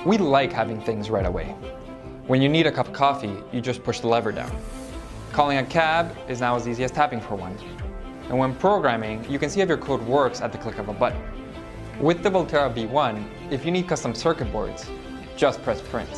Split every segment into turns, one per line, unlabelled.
We like having things right away. When you need a cup of coffee, you just push the lever down. Calling a cab is now as easy as tapping for one. And when programming, you can see if your code works at the click of a button. With the Voltera V-One, if you need custom circuit boards, just press print.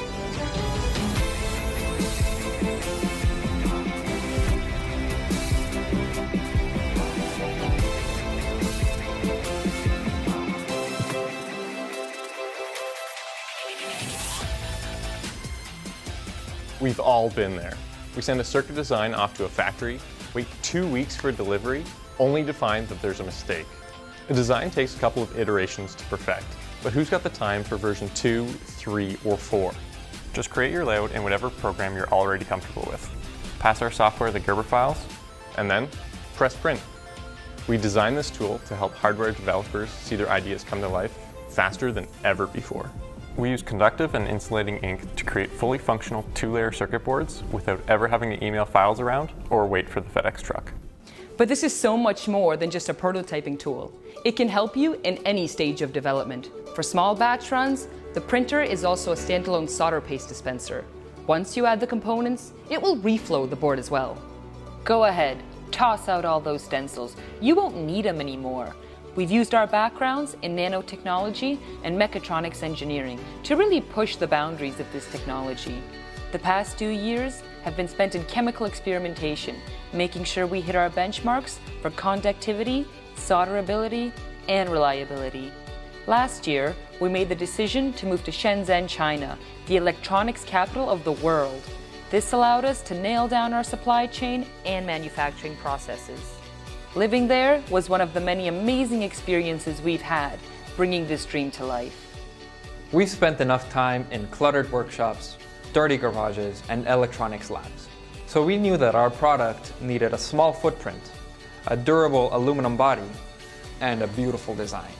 We've all been there. We send a circuit design off to a factory, wait 2 weeks for delivery, only to find that there's a mistake. A design takes a couple of iterations to perfect, but who's got the time for version 2, 3, or 4? Just create your layout in whatever program you're already comfortable with. Pass our software the Gerber files, and then press print. We designed this tool to help hardware developers see their ideas come to life faster than ever before. We use conductive and insulating ink to create fully functional 2-layer circuit boards without ever having to email files around or wait for the FedEx truck.
But this is so much more than just a prototyping tool. It can help you in any stage of development. For small batch runs, the printer is also a standalone solder paste dispenser. Once you add the components, it will reflow the board as well. Go ahead, toss out all those stencils. You won't need them anymore. We've used our backgrounds in nanotechnology and mechatronics engineering to really push the boundaries of this technology. The past 2 years have been spent in chemical experimentation, making sure we hit our benchmarks for conductivity, solderability, and reliability. Last year, we made the decision to move to Shenzhen, China, the electronics capital of the world. This allowed us to nail down our supply chain and manufacturing processes. Living there was one of the many amazing experiences we've had, bringing this dream to life.
We've spent enough time in cluttered workshops, dirty garages, and electronics labs. So we knew that our product needed a small footprint, a durable aluminum body, and a beautiful design.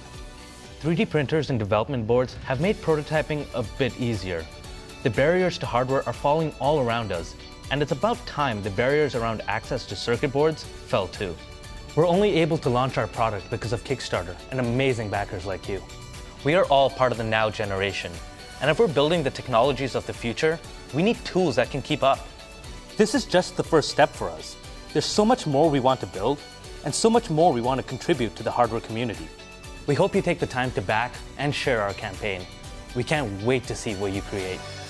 3D printers and development boards have made prototyping a bit easier. The barriers to hardware are falling all around us, and it's about time the barriers around access to circuit boards fell too. We're only able to launch our product because of Kickstarter and amazing backers like you. We are all part of the now generation, and if we're building the technologies of the future, we need tools that can keep up. This is just the first step for us. There's so much more we want to build, and so much more we want to contribute to the hardware community. We hope you take the time to back and share our campaign. We can't wait to see what you create.